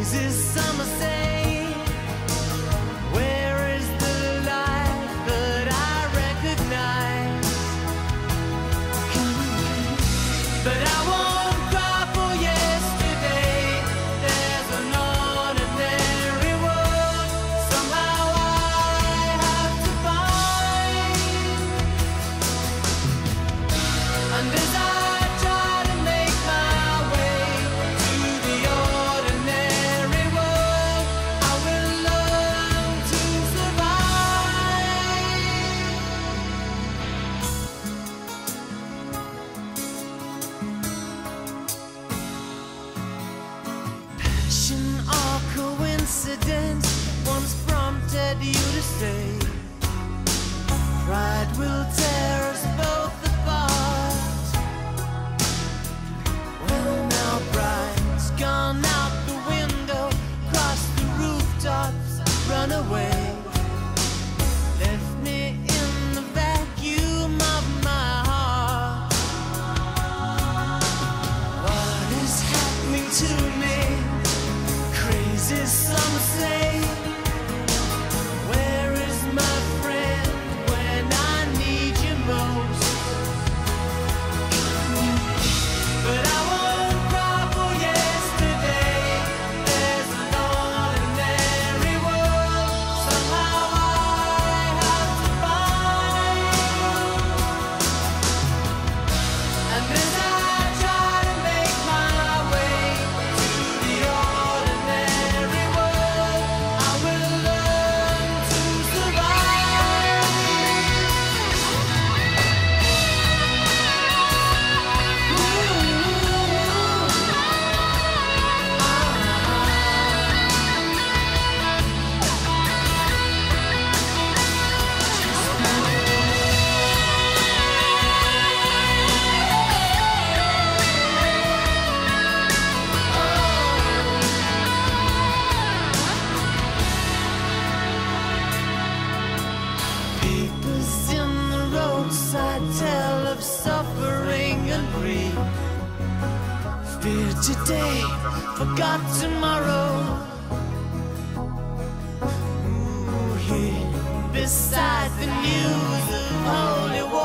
crazy summer say, where is the life that I recognize? But I won't cry for yesterday. There's an ordinary world somehow I have to find. And as I try to make my way to the ordinary world, I will learn to survive. Passion or coincidence once prompted you to say, pride will tear us both apart. Well, now pride's gone out the window, crossed the rooftops, run away, left me in the vacuum of my heart. What is happening to me? Crazy some say. Where is my friend when I need you most? But I won't cry for yesterday. There's an ordinary world somehow I have to find. And as I try to make my way to the ordinary world, I will learn to survive. Papers in the roadside tell of suffering and grief. Fear today, forgot tomorrow. Ooh, here beside the news of holy war.